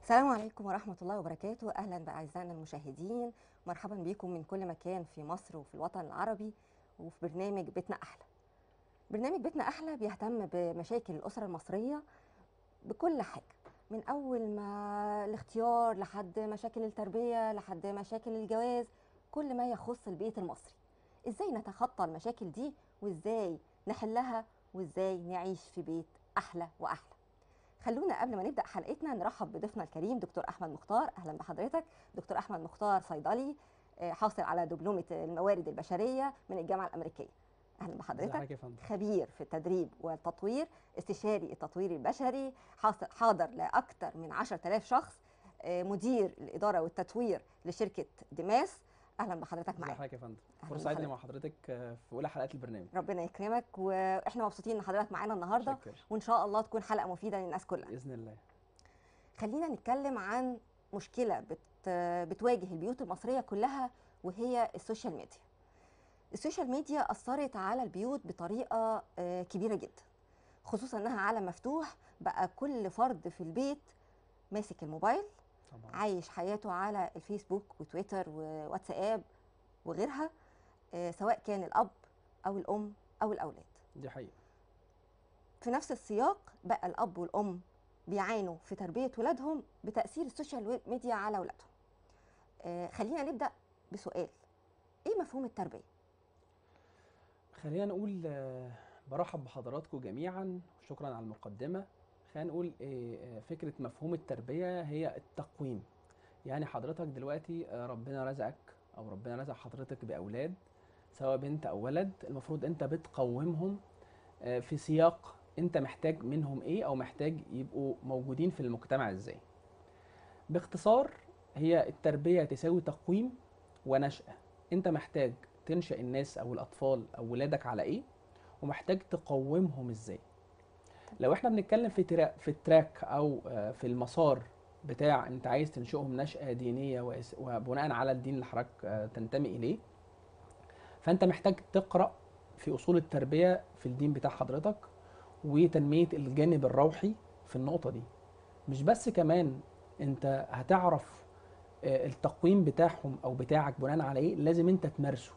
السلام عليكم ورحمة الله وبركاته. أهلا بأعزائنا المشاهدين، مرحبا بكم من كل مكان في مصر وفي الوطن العربي وفي برنامج بيتنا أحلى. برنامج بيتنا أحلى بيهتم بمشاكل الأسرة المصرية بكل حاجة، من أول ما الاختيار لحد مشاكل التربية لحد مشاكل الجواز، كل ما يخص البيت المصري. إزاي نتخطى المشاكل دي وإزاي نحلها وإزاي نعيش في بيت أحلى وأحلى. خلونا قبل ما نبدأ حلقتنا نرحب بضيفنا الكريم دكتور أحمد مختار. أهلا بحضرتك دكتور أحمد مختار، صيدلي حاصل على دبلومة الموارد البشرية من الجامعة الأمريكية. أهلا ازي بحضرتك. حضرتك يا فندم؟ خبير في التدريب والتطوير، استشاري التطوير البشري، حاضر لأكثر من 10,000 شخص، مدير الإدارة والتطوير لشركة دماس. أهلا بحضرتك ازي معانا. حضرتك يا فندم؟ أهلا فرصه سعيده بحضرتك. مع حضرتك في اولى حلقات البرنامج. ربنا يكرمك، واحنا مبسوطين ان حضرتك معانا النهارده، شكر. وان شاء الله تكون حلقه مفيده للناس كلها. باذن الله. خلينا نتكلم عن مشكلة بتواجه البيوت المصرية كلها، وهي السوشيال ميديا. السوشيال ميديا أثرت على البيوت بطريقة كبيرة جدا، خصوصا أنها عالم مفتوح. بقى كل فرد في البيت ماسك الموبايل، طبعا. عايش حياته على الفيسبوك وتويتر وواتساب وغيرها، سواء كان الأب أو الأم أو الأولاد. دي حقيقه. في نفس السياق بقى الأب والأم بيعانوا في تربية ولادهم بتأثير السوشيال ميديا على ولادهم. خلينا نبدأ بسؤال: ايه مفهوم التربية؟ خلينا نقول برحب بحضراتكم جميعا وشكرا على المقدمه. خلينا نقول فكره مفهوم التربيه هي التقويم. يعني حضرتك دلوقتي ربنا رزقك او ربنا رزق حضرتك باولاد، سواء بنت او ولد. المفروض انت بتقومهم في سياق انت محتاج منهم ايه او محتاج يبقوا موجودين في المجتمع ازاي. باختصار، هي التربية تساوي تقويم ونشأة. انت محتاج تنشأ الناس او الاطفال او ولادك على ايه، ومحتاج تقومهم ازاي. لو احنا بنتكلم في التراك او في المسار بتاع انت عايز تنشئهم نشأة دينية وبناء على الدين اللي حضرتك تنتمي اليه، فانت محتاج تقرأ في اصول التربية في الدين بتاع حضرتك وتنمية الجانب الروحي في النقطة دي. مش بس كمان انت هتعرف التقويم بتاعهم او بتاعك بناء على ايه، لازم انت تمارسه.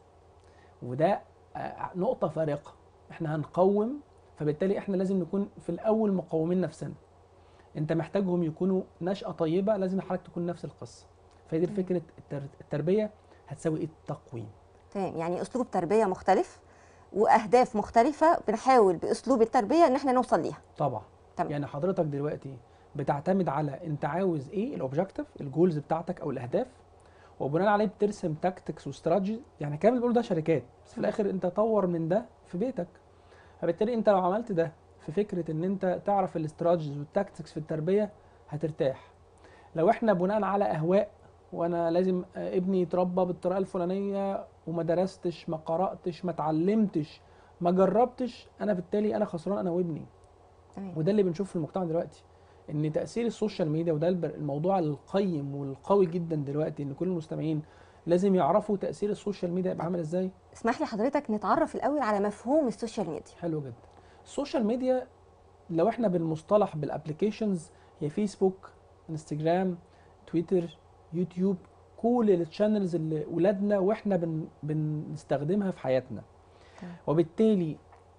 وده نقطة فارقة. احنا هنقوم، فبالتالي احنا لازم نكون في الاول مقومين نفسنا. انت محتاجهم يكونوا نشأة طيبة، لازم حضرتك تكون نفس القصة. فدي تمام. فكرة التربية هتساوي ايه؟ التقويم. تمام، يعني اسلوب تربية مختلف واهداف مختلفة، بنحاول باسلوب التربية ان احنا نوصل ليها. طبعا. تمام. يعني حضرتك دلوقتي بتعتمد على انت عاوز ايه، الاوبجكتيف، الجولز بتاعتك او الاهداف، وبناء عليه بترسم تاكتكس واستراتيجي. يعني كامل بيقول ده شركات، بس في الاخر انت طور من ده في بيتك. فبالتالي انت لو عملت ده في فكره ان انت تعرف الاستراتيجيز والتاكتكس في التربيه هترتاح. لو احنا بناء على اهواء، وانا لازم ابني يتربى بالطريقه الفلانيه وما درستش ما قراتش ما اتعلمتش ما جربتش، انا بالتالي انا خسران انا وابني. تمام. وده اللي بنشوفه في المجتمع دلوقتي، ان تاثير السوشيال ميديا، وده الموضوع القيم والقوي جدا دلوقتي، ان كل المستمعين لازم يعرفوا تاثير السوشيال ميديا يبقى طب عامل ازاي. اسمح لي حضرتك نتعرف الاول على مفهوم السوشيال ميديا. حلو جدا. السوشيال ميديا لو احنا بالمصطلح بالابلكيشنز، هي فيسبوك، انستجرام، تويتر، يوتيوب، كل التشانلز اللي ولادنا واحنا بنستخدمها في حياتنا. تمام. وبالتالي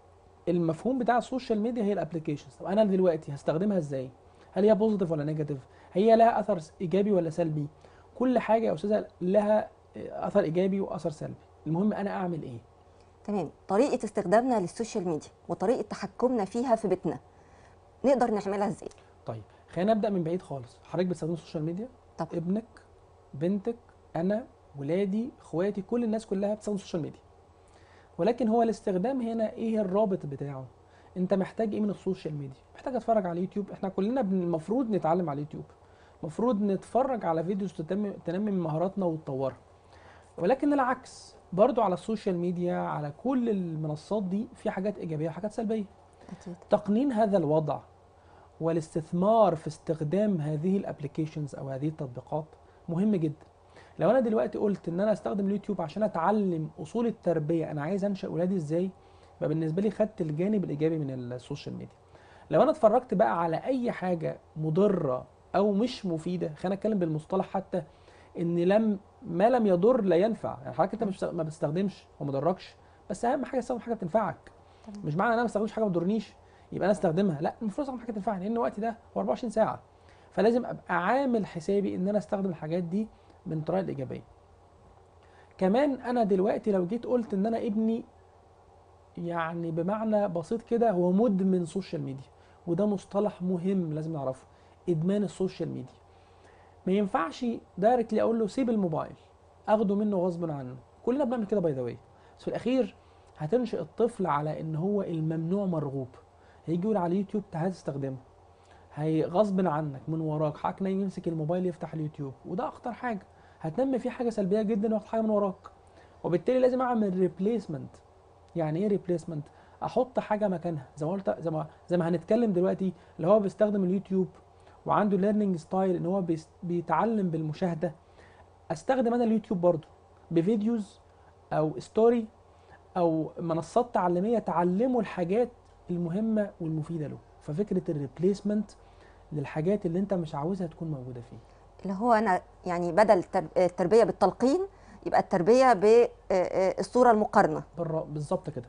المفهوم بتاع السوشيال ميديا هي الابلكيشنز. طب انا دلوقتي هستخدمها ازاي؟ هل هي بوزيتيف ولا نيجاتيف؟ هي لها اثر ايجابي ولا سلبي؟ كل حاجه يا استاذه لها اثر ايجابي واثر سلبي. المهم انا اعمل ايه. تمام، طريقة استخدامنا للسوشيال ميديا وطريقة تحكمنا فيها في بيتنا نقدر نعملها ازاي؟ طيب خلينا نبدا من بعيد خالص. حضرتك بتستخدم السوشيال ميديا؟ طب ابنك، بنتك، انا، ولادي، اخواتي، كل الناس كلها بتستخدم السوشيال ميديا. ولكن هو الاستخدام هنا ايه الرابط بتاعه؟ انت محتاج ايه من السوشيال ميديا؟ محتاج اتفرج على اليوتيوب. احنا كلنا المفروض نتعلم على اليوتيوب، المفروض نتفرج على فيديوز تنمي من مهاراتنا وتطورها. ولكن العكس برضو، على السوشيال ميديا، على كل المنصات دي، في حاجات ايجابيه وحاجات سلبيه. اكيد. تقنين هذا الوضع والاستثمار في استخدام هذه الابلكيشنز او هذه التطبيقات مهم جدا. لو انا دلوقتي قلت ان انا استخدم اليوتيوب عشان اتعلم اصول التربيه، انا عايز انشا اولادي ازاي، يبقى بالنسبه لي خدت الجانب الايجابي من السوشيال ميديا. لو انا اتفرجت بقى على اي حاجه مضره او مش مفيده، خلينا نتكلم بالمصطلح حتى، ان ما لم يضر لا ينفع. يعني حضرتك انت مش ما بتستخدمش وما ضركش، بس اهم حاجه تستخدم حاجه بتنفعك. تمام. مش معنى ان انا ما بستخدمش حاجه ما تضرنيش يبقى انا استخدمها، لا، المفروض استخدم حاجه تنفعني، لان وقتي ده هو 24 ساعه. فلازم ابقى عامل حسابي ان انا استخدم الحاجات دي من الطريقه الايجابيه. كمان انا دلوقتي لو جيت قلت ان انا ابني يعني بمعنى بسيط كده هو مدمن سوشيال ميديا، وده مصطلح مهم لازم نعرفه، ادمان السوشيال ميديا. ما ينفعش دايركتلي اقول له سيب الموبايل، اخده منه غصب عنه. كلنا بنعمل كده باي ذا واي، بس في الاخير هتنشئ الطفل على ان هو الممنوع مرغوب. هيجي يقول على اليوتيوب تعالى تستخدمه، هي غصب عنك من وراك حقك نايم يمسك الموبايل يفتح اليوتيوب، وده اخطر حاجه. هتنمي فيه حاجه سلبيه جدا واخد حاجه من وراك. وبالتالي لازم اعمل ريبليسمنت. يعني ايه ريبليسمنت؟ احط حاجه مكانها، زي ما قلت، زي ما هنتكلم دلوقتي، اللي هو بيستخدم اليوتيوب وعنده ليرنينج ستايل ان هو بيتعلم بالمشاهده، استخدم انا اليوتيوب برضو بفيديوز او ستوري او منصات تعليميه تعلمه الحاجات المهمه والمفيده له. ففكره الريبليسمنت للحاجات اللي انت مش عاوزها تكون موجوده فيه. اللي هو انا يعني بدل التربيه بالتلقين يبقى التربيه بالصوره المقارنه. بالظبط كده.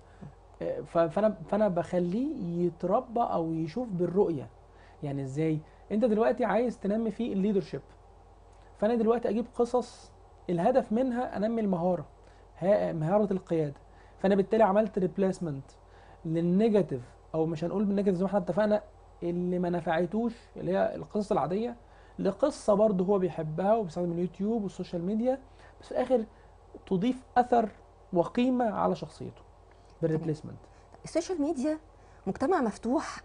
فانا بخليه يتربى او يشوف بالرؤيه. يعني ازاي؟ انت دلوقتي عايز تنمي فيه الليدرشيب، فانا دلوقتي اجيب قصص الهدف منها انمي المهاره، مهاره القياده. فانا بالتالي عملت ريبليسمنت للنيجاتيف، او مش هنقول بالنيجاتيف زي ما احنا اتفقنا، اللي ما نفعتوش اللي هي القصص العاديه، لقصه برضه هو بيحبها وبيستخدم اليوتيوب والسوشيال ميديا، بس في الاخر تضيف اثر وقيمه على شخصيته بالريبليسمنت. السوشيال ميديا مجتمع مفتوح،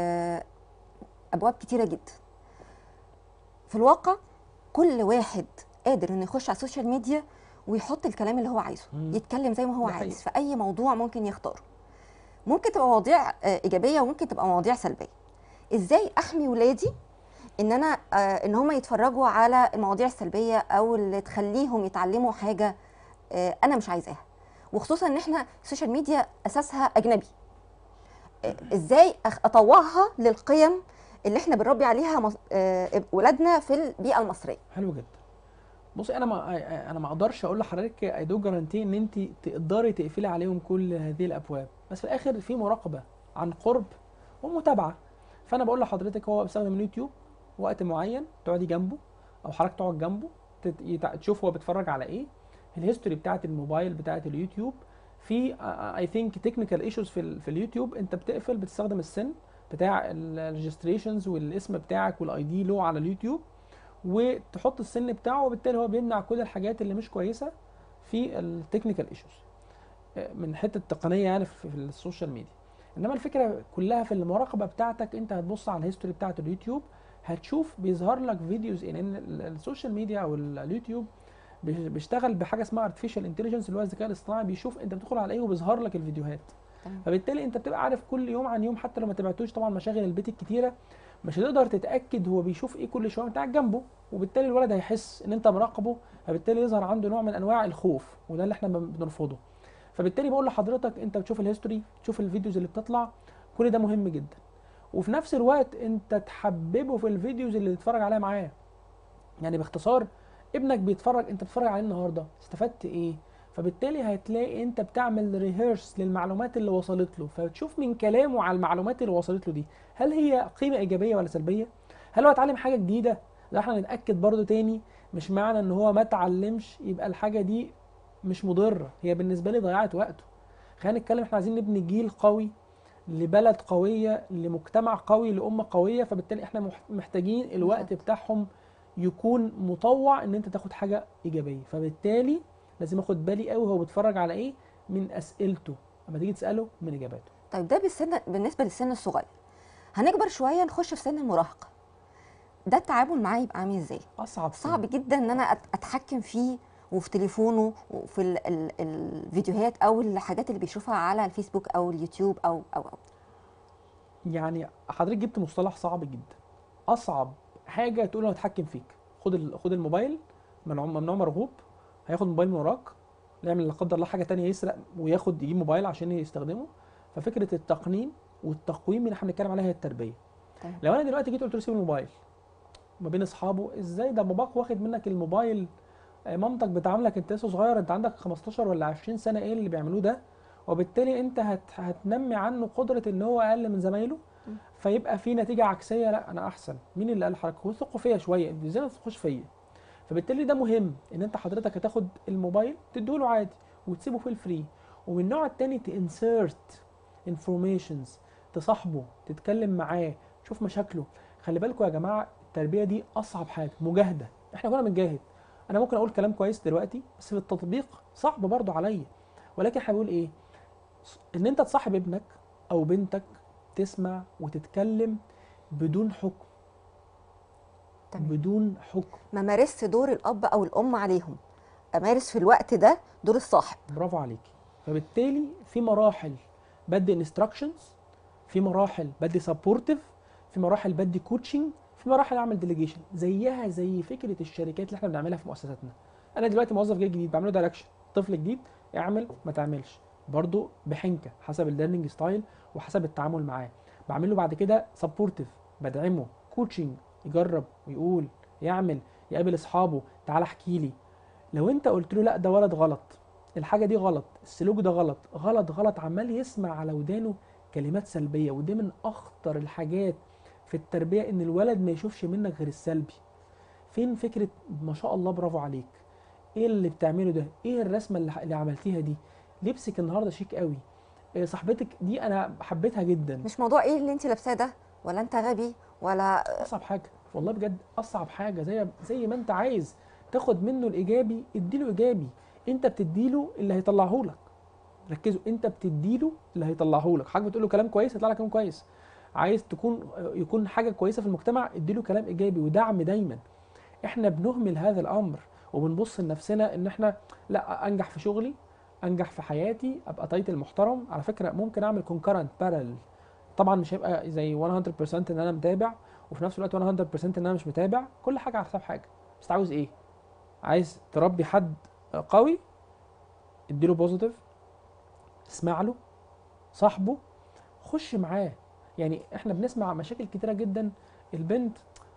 ابواب كتيره جدا. في الواقع كل واحد قادر انه يخش على السوشيال ميديا ويحط الكلام اللي هو عايزه، يتكلم زي ما هو عايز في اي موضوع ممكن يختاره. ممكن تبقى مواضيع ايجابيه وممكن تبقى مواضيع سلبيه. ازاي احمي ولادي ان انا ان هم يتفرجوا على المواضيع السلبيه او اللي تخليهم يتعلموا حاجه انا مش عايزاها؟ وخصوصا ان احنا السوشيال ميديا اساسها اجنبي. ازاي اطوعها للقيم اللي احنا بنربي عليها ولادنا في البيئه المصريه؟ حلو جدا. بصي، انا ما اقدرش اقول لحضرتك اي دو جارانتي ان انت تقدري تقفلي عليهم كل هذه الابواب، بس في الاخر في مراقبه عن قرب ومتابعه. فانا بقول لحضرتك هو بيستخدم اليوتيوب وقت معين تقعدي جنبه، او حضرتك تقعد جنبه تشوف هو بيتفرج على ايه، الهيستوري بتاعه الموبايل بتاعه اليوتيوب. في اي ثينك تكنيكال ايشوز في اليوتيوب، انت بتقفل بتستخدم السن بتاع الريجستريشنز والاسم بتاعك والاي دي له على اليوتيوب، وتحط السن بتاعه، وبالتالي هو بيمنع كل الحاجات اللي مش كويسه في التكنيكال ايشوز من حته التقنيه يعني في السوشيال ميديا. انما الفكره كلها في المراقبه بتاعتك. انت هتبص على الهيستوري بتاعت اليوتيوب، هتشوف بيظهر لك فيديوز ان السوشيال ميديا او اليوتيوب بيشتغل بحاجه اسمها ارتفيشال انتليجنس، اللي هو الذكاء الاصطناعي، بيشوف انت بتدخل على ايه وبيظهر لك الفيديوهات. فبالتالي انت بتبقى عارف كل يوم عن يوم، حتى لو ما تبعتوش. طبعا مشاغل البيت الكتيره مش هتقدر تتاكد هو بيشوف ايه كل شويه، بتاعك جنبه، وبالتالي الولد هيحس ان انت مراقبه، فبالتالي يظهر عنده نوع من انواع الخوف، وده اللي احنا بنرفضه. فبالتالي بقول لحضرتك انت بتشوف الهيستوري، تشوف الفيديوز اللي بتطلع، كل ده مهم جدا. وفي نفس الوقت انت تحببه في الفيديوز اللي بيتفرج عليها معاه. يعني باختصار، ابنك بيتفرج، انت بتتفرج عليه النهارده استفدت ايه؟ فبالتالي هتلاقي انت بتعمل ريهيرس للمعلومات اللي وصلت له، فتشوف من كلامه على المعلومات اللي وصلت له دي هل هي قيمه ايجابيه ولا سلبيه؟ هل هو اتعلم حاجه جديده؟ ده احنا نتاكد برضو تاني، مش معنى ان هو ما اتعلمش يبقى الحاجه دي مش مضره، هي بالنسبه لي ضيعت وقته. خلينا نتكلم، احنا عايزين نبني جيل قوي لبلد قويه، لمجتمع قوي، لامه قويه. فبالتالي احنا محتاجين الوقت بتاعهم يكون مطوع ان انت تاخد حاجه ايجابيه. فبالتالي لازم اخد بالي قوي هو بيتفرج على ايه من اسئلته، لما تيجي تساله من اجاباته. طيب ده بالنسبه للسن الصغير. هنكبر شويه نخش في سن المراهقه، ده التعامل معاه يبقى عامل ازاي؟ صعب جدا ان انا اتحكم فيه وفي تليفونه وفي الفيديوهات او الحاجات اللي بيشوفها على الفيسبوك او اليوتيوب او يعني حضرتك جبت مصطلح صعب جدا. اصعب حاجه تقول له اتحكم فيك، خد الموبايل، ممنوع مرغوب، هياخد الموبايل من وراك، يعمل لا قدر الله حاجه تانية، يسرق يجيب موبايل عشان يستخدمه. ففكره التقنين والتقويم اللي احنا بنتكلم عليها هي التربيه. لو انا دلوقتي جيت قلت له سيب الموبايل، ما بين اصحابه، ازاي ده باباك واخد منك الموبايل، مامتك بتعاملك انت لسه صغير، انت عندك 15 ولا 20 سنه، ايه اللي بيعملوه ده؟ وبالتالي انت هتنمي عنه قدره ان هو اقل من زمايله، م. فيبقى في نتيجه عكسيه، لا انا احسن. مين اللي قال لحضرتك؟ هو ثقوا فيا شويه، انت ازاي ما تثقوش فيا؟ فبالتالي ده مهم ان انت حضرتك هتاخد الموبايل تديله عادي وتسيبه في الفري. ومن النوع التاني تنسرت انفورميشنز، تصاحبه، تتكلم معاه، تشوف مشاكله. خلي بالكم يا جماعه، التربيه دي اصعب حاجه، مجاهده، احنا كنا بنجاهد. انا ممكن اقول كلام كويس دلوقتي بس في التطبيق صعب برضه عليا، ولكن احنا بنقول ايه؟ ان انت تصاحب ابنك او بنتك، تسمع وتتكلم بدون حكم، تمام. بدون حكم. ما مارست دور الاب او الام عليهم، امارس في الوقت ده دور الصاحب. برافو عليكي. فبالتالي في مراحل بدي انستراكشنز، في مراحل بدي سبورتيف، في مراحل بدي كوتشنج، في مراحل اعمل ديليجيشن. زيها زي فكره الشركات اللي احنا بنعملها في مؤسساتنا. انا دلوقتي موظف جاي جديد بعمله دايركشن، طفل جديد اعمل ما تعملش، برضو بحنكه حسب الليرنينج ستايل وحسب التعامل معاه. بعمل له بعد كده سبورتيف، بدعمه، كوتشنج، يجرب ويقول، يعمل، يقابل اصحابه، تعال احكي لي. لو انت قلت له لا ده ولد غلط، الحاجه دي غلط، السلوك ده غلط غلط غلط، عمال يسمع على ودانه كلمات سلبيه. ودي من اخطر الحاجات في التربيه، ان الولد ما يشوفش منك غير السلبي. فين فكره ما شاء الله برافو عليك، ايه اللي بتعمله ده، ايه الرسمه اللي عملتيها دي، لبسك النهارده شيك قوي، إيه صاحبتك دي انا حبيتها جدا. مش موضوع ايه اللي انت لابساه ده، ولا انت غبي، ولا اصعب حاجه والله بجد، اصعب حاجه، زي ما انت عايز تاخد منه الايجابي اديله ايجابي. انت بتديله اللي هيطلعه لك. ركزوا، انت بتديله اللي هيطلعه لك. حاجه بتقول له كلام كويس يطلع لك كلام كويس. عايز يكون حاجه كويسه في المجتمع، اديله كلام ايجابي ودعم دايما. احنا بنهمل هذا الامر وبنبص لنفسنا ان احنا لا انجح في شغلي، انجح في حياتي، ابقى تايتل محترم. على فكره ممكن اعمل كونكرنت بارل، طبعا مش هيبقى زي 100% ان انا متابع وفي نفس الوقت 100% ان انا مش متابع، كل حاجه على حساب حاجه. بس عاوز ايه؟ عايز تربي حد قوي، اديله بوزيتيف، اسمع له، صاحبه، خش معاه. يعني احنا بنسمع مشاكل كتيره جدا، البنت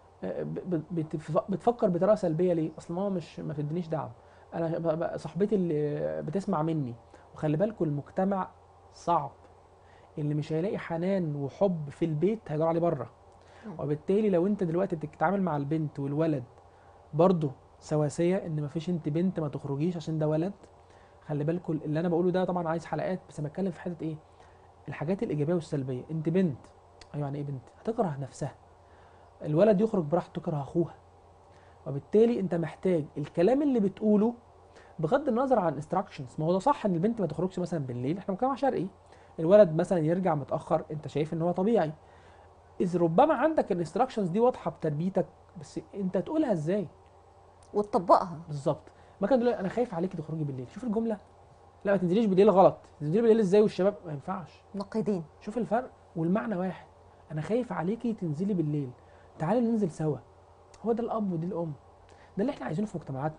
بتفكر بطريقه سلبيه. ليه؟ اصل ماما مش ما تدينيش دعم، انا صاحبتي اللي بتسمع مني. وخلي بالكم المجتمع صعب، اللي مش هيلاقي حنان وحب في البيت هيدور عليه بره. وبالتالي لو انت دلوقتي بتتعامل مع البنت والولد برضه سواسيه، ان مفيش انت بنت ما تخرجيش عشان ده ولد. خلي بالكم اللي انا بقوله ده طبعا عايز حلقات، بس انا بتكلم في حته ايه؟ الحاجات الايجابيه والسلبيه. انت بنت، ايوه يعني ايه بنت؟ هتكره نفسها. الولد يخرج براحته تكره اخوها. وبالتالي انت محتاج الكلام اللي بتقوله بغض النظر عن انستراكشنز. ما هو ده صح ان البنت ما تخرجش مثلا بالليل، احنا مجتمع شرقي، الولد مثلا يرجع متاخر، انت شايف ان هو طبيعي. اذ ربما عندك الانستراكشنز دي واضحه بتربيتك، بس انت تقولها ازاي وتطبقها. بالظبط. ما كان دلوقتي انا خايف عليكي تخرجي بالليل، شوف الجمله، لا ما تنزليش بالليل غلط، تنزلي بالليل ازاي والشباب ما ينفعش. نقيضين. شوف الفرق والمعنى واحد. انا خايف عليكي تنزلي بالليل، تعالي ننزل سوا. هو ده الاب ودي الام، ده اللي احنا عايزينه في مجتمعاتنا.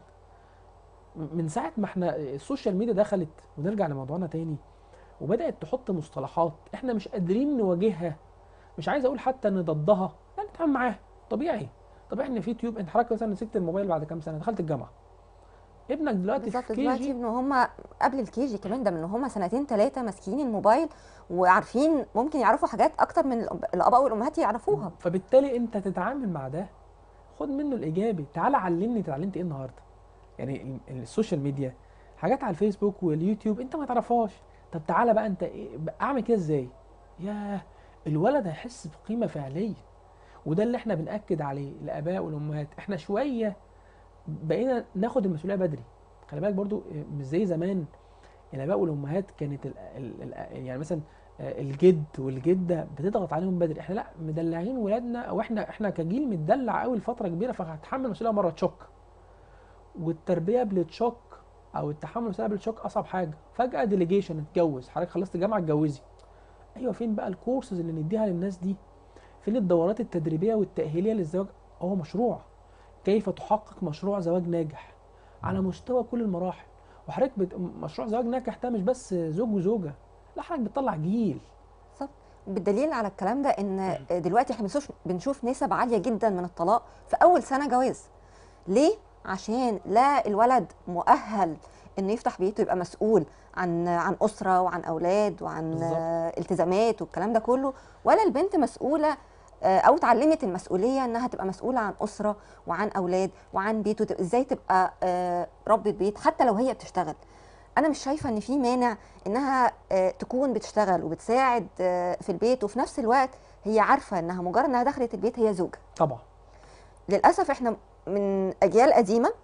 من ساعه ما احنا السوشيال ميديا دخلت، ونرجع لموضوعنا تاني، وبدات تحط مصطلحات احنا مش قادرين نواجهها، مش عايز اقول حتى ان ضدها، لا نتعامل معاها طبيعي. طبيعي ان في يوتيوب، انت حضرتك مثلا مسكت الموبايل بعد كام سنه دخلت الجامعه، ابنك دلوقتي في بالظبط، كي دلوقتي جي. من هم قبل الكيجي كمان، ده من هم سنتين ثلاثه ماسكين الموبايل وعارفين، ممكن يعرفوا حاجات اكتر من الاباء والامهات يعرفوها. فبالتالي انت تتعامل مع ده، خد منه الايجابي. تعالى علمني انت اتعلمت ايه النهارده. يعني السوشيال ميديا، حاجات على الفيسبوك واليوتيوب انت ما تعرفهاش، طب تعالى بقى انت ايه اعمل كده ازاي. ياه، الولد هيحس بقيمه فعليه. وده اللي احنا بنأكد عليه الاباء والامهات. احنا شويه بقينا ناخد المسؤوليه بدري. خلي بالك برضو مش زي زمان. الاباء والامهات كانت يعني مثلا الجد والجده بتضغط عليهم بدري، احنا لا مدلعين ولادنا، او احنا كجيل متدلع قوي لفتره كبيره، فهتحمل المسؤوليه مره تشوك. والتربيه بالتشوك او التحمل المسؤوليه بالتشوك اصعب حاجه. فجاه ديليجيشن، اتجوز، حضرتك خلصت جامعه اتجوزي. ايوه، فين بقى الكورسز اللي نديها للناس دي؟ فين الدورات التدريبيه والتاهيليه للزواج؟ هو مشروع كيف تحقق مشروع زواج ناجح على مستوى كل المراحل. وحضرتك مشروع زواج ناجح ده مش بس زوج وزوجه، لا حضرتك بتطلع جيل. بالظبط. بالدليل على الكلام ده ان دلوقتي احنا بنشوف نسب عاليه جدا من الطلاق في اول سنه جواز. ليه؟ عشان لا الولد مؤهل انه يفتح بيته، يبقى مسؤول عن اسره وعن اولاد وعن بالظبط. التزامات والكلام ده كله، ولا البنت مسؤوله او اتعلمت المسؤوليه انها تبقى مسؤوله عن اسره وعن اولاد وعن بيت، ازاي تبقى ربة بيت حتى لو هي بتشتغل. انا مش شايفه ان في مانع انها تكون بتشتغل وبتساعد في البيت، وفي نفس الوقت هي عارفه انها مجرد انها دخلت البيت هي زوجه. طبعا. للاسف احنا من اجيال قديمه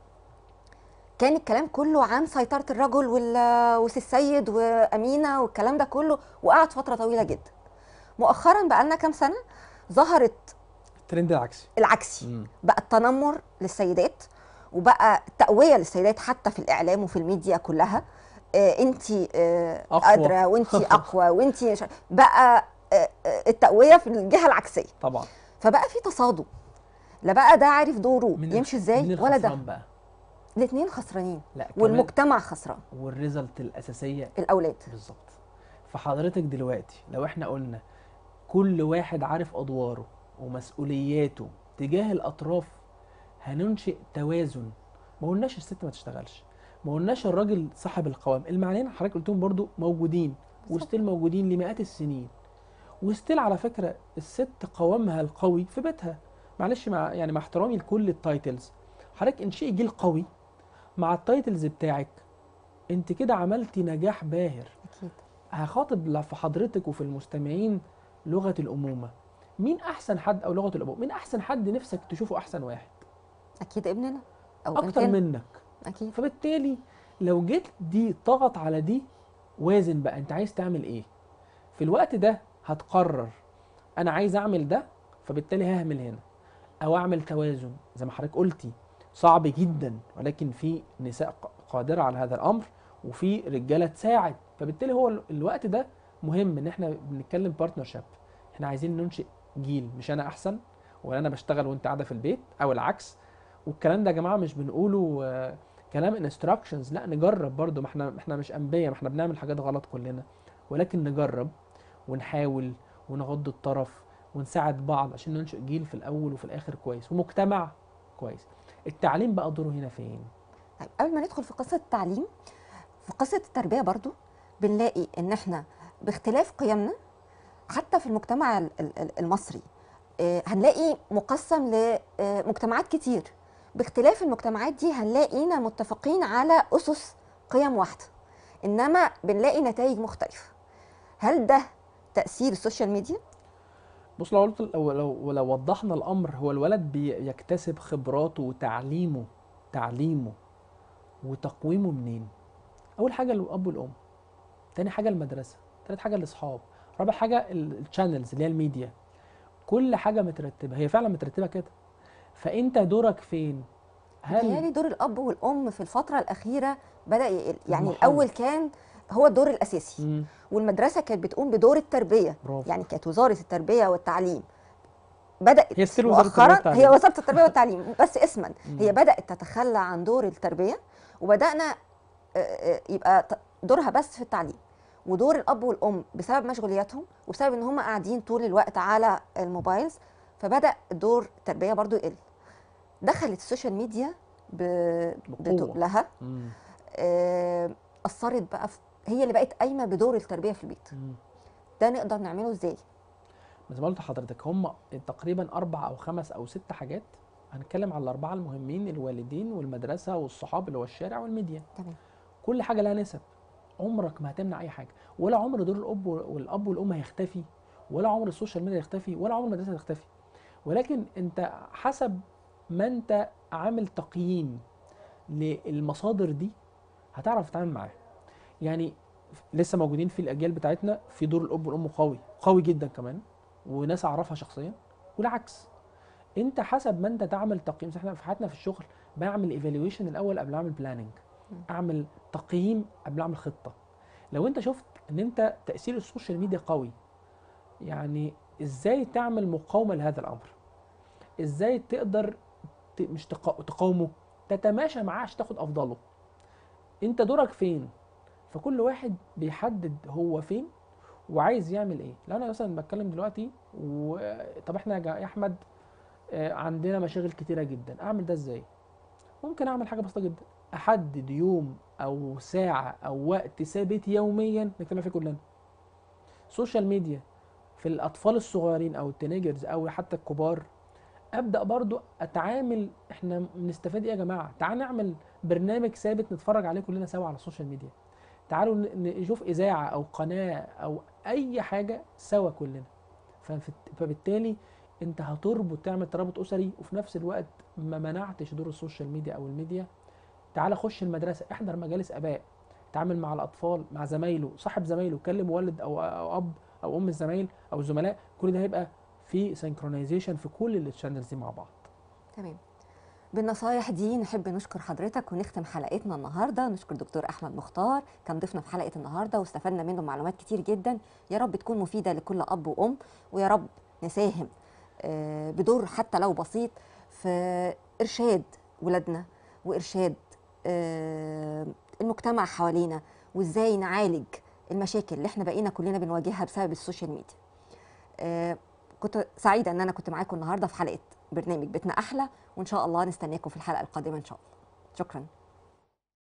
كان الكلام كله عن سيطره الرجل وسي السيد وامينه والكلام ده كله، وقعد فتره طويله جدا. مؤخرا بقى لنا كام سنه ظهرت الترند العكسي. العكسي، بقى التنمر للسيدات، وبقى تقويه للسيدات حتى في الاعلام وفي الميديا كلها. انت قادره وانت اقوى وانت بقى التقويه في الجهه العكسيه طبعا. فبقى في تصادم، لا بقى ده عارف دوره يمشي مين ازاي ولا ده. بقى؟ الاثنين خسرانين، لا والمجتمع خسران، والريزلت الاساسيه الاولاد. بالظبط. فحضرتك دلوقتي لو احنا قلنا كل واحد عارف ادواره ومسؤولياته تجاه الاطراف، هننشئ توازن. ما قلناش الست ما تشتغلش، ما قلناش الراجل صاحب القوام، المعنيين حضرتك قلتهم برضو موجودين وستيل موجودين لمئات السنين. وستيل على فكره الست قوامها القوي في بيتها. معلش، مع احترامي لكل التايتلز، حضرتك انشئي جيل قوي مع التايتلز بتاعك، انت كده عملتي نجاح باهر. اكيد. هخاطب في حضرتك وفي المستمعين لغه الامومه. مين احسن حد، او لغه الابوه، مين احسن حد نفسك تشوفه احسن واحد؟ اكيد ابننا او اكتر بنتنا. منك. اكيد. فبالتالي لو جيت دي طغت على دي، وازن بقى انت عايز تعمل ايه في الوقت ده. هتقرر انا عايز اعمل ده، فبالتالي ههمل هنا، او اعمل توازن زي ما حضرتك قلتي. صعب جدا، ولكن في نساء قادره على هذا الامر، وفي رجاله تساعد. فبالتالي هو الوقت ده مهم ان احنا بنتكلم بارتنرشيب. احنا عايزين ننشئ جيل، مش انا احسن ولا انا بشتغل وانت قاعده في البيت او العكس. والكلام ده يا جماعه مش بنقوله كلام انستراكشنز، لا نجرب برضو. ما احنا مش انبياء، ما احنا بنعمل حاجات غلط كلنا، ولكن نجرب ونحاول ونغض الطرف ونساعد بعض عشان ننشئ جيل في الاول وفي الاخر كويس ومجتمع كويس. التعليم بقى دوره هنا فين؟ طيب قبل ما ندخل في قصه التعليم، في قصه التربيه برضو بنلاقي ان احنا باختلاف قيمنا حتى في المجتمع المصري هنلاقي مقسم لمجتمعات كتير. باختلاف المجتمعات دي هنلاقينا متفقين على اسس قيم واحده، انما بنلاقي نتائج مختلفه. هل ده تاثير السوشيال ميديا؟ بص، لو قلت لو وضحنا الامر، هو الولد بيكتسب خبراته وتعليمه، وتقويمه منين؟ اول حاجه الاب والام، تاني حاجه المدرسه، تالت حاجه الاصحاب، رابع حاجه الشانلز اللي هي الميديا. كل حاجه مترتبه، هي فعلا مترتبه كده. فانت دورك فين؟ متهيألي دور الاب والام في الفتره الاخيره بدا يقل. يعني المحاولة. الاول كان هو الدور الاساسي، والمدرسه كانت بتقوم بدور التربيه. برافو. يعني كانت وزاره التربيه والتعليم بدات هي ستيل وزاره التربيه مؤخرا، والتعليم. هي وزاره التربيه والتعليم بس اسما. هي بدات تتخلى عن دور التربيه، وبدانا يبقى دورها بس في التعليم. ودور الاب والام بسبب مشغولياتهم وبسبب ان هم قاعدين طول الوقت على الموبايلز، فبدا دور التربيه برضو يقل. دخلت السوشيال ميديا بتقلها، اثرت بقى هي اللي بقت قايمه بدور التربيه في البيت. ده نقدر نعمله ازاي؟ زي ما قلت لحضرتك، هم تقريبا 4 أو 5 أو 6 حاجات. هنتكلم على الأربعة المهمين: الوالدين والمدرسة والصحاب اللي هو الشارع والميديا. تمام. كل حاجة لها نسب. عمرك ما هتمنع أي حاجة، ولا عمر دور الأب والأم هيختفي، ولا عمر السوشيال ميديا هيختفي، ولا عمر المدرسة هتختفي. ولكن أنت حسب ما أنت عامل تقييم للمصادر دي هتعرف تتعامل معاها. يعني لسه موجودين في الأجيال بتاعتنا في دور الأب والأم قوي جدا كمان، وناس اعرفها شخصيا، والعكس. انت حسب ما انت تعمل تقييم. احنا في حياتنا في الشغل بعمل ايفالويشن الاول قبل ما اعمل بلاننج، اعمل تقييم قبل ما اعمل خطه. لو انت شفت ان انت تاثير السوشيال ميديا قوي، يعني ازاي تعمل مقاومه لهذا الامر؟ ازاي تقدر مش تقاومه، تتماشى معاه عشان تاخد افضله؟ انت دورك فين؟ فكل واحد بيحدد هو فين وعايز يعمل ايه. لو انا مثلا بتكلم دلوقتي طب احنا يا احمد عندنا مشاغل كتيره جدا، اعمل ده ازاي؟ ممكن اعمل حاجه بسيطه جدا، احدد يوم او ساعه او وقت ثابت يوميا نجتمع فيه كلنا. سوشيال ميديا في الاطفال الصغيرين او التينيجرز او حتى الكبار، ابدا برضو اتعامل، احنا بنستفاد ايه يا جماعه؟ تعال نعمل برنامج ثابت نتفرج عليه كلنا سوا على السوشيال ميديا. تعالوا نشوف اذاعه او قناه او اي حاجه سوا كلنا. فبالتالي انت هتربط، تعمل ترابط اسري، وفي نفس الوقت ما منعتش دور السوشيال ميديا او الميديا. تعال خش المدرسه، احضر مجالس اباء، تعامل مع الاطفال، مع زمايله، صاحب زمايله، كلم والد او اب او ام الزمايل او الزملاء. كل ده هيبقى في سينكرونايزيشن في كل الشانلز دي مع بعض. تمام. بالنصايح دي نحب نشكر حضرتك ونختم حلقتنا النهارده. نشكر دكتور احمد مختار، كان ضيفنا في حلقه النهارده واستفدنا منه معلومات كتير جدا، يا رب تكون مفيده لكل اب وام، ويا رب نساهم بدور حتى لو بسيط في ارشاد ولادنا وارشاد المجتمع حوالينا، وازاي نعالج المشاكل اللي احنا بقينا كلنا بنواجهها بسبب السوشيال ميديا. كنت سعيده ان انا كنت معاكم النهارده في حلقه برنامج بيتنا احلى، وان شاء الله نستناكم في الحلقه القادمه ان شاء الله. شكرا.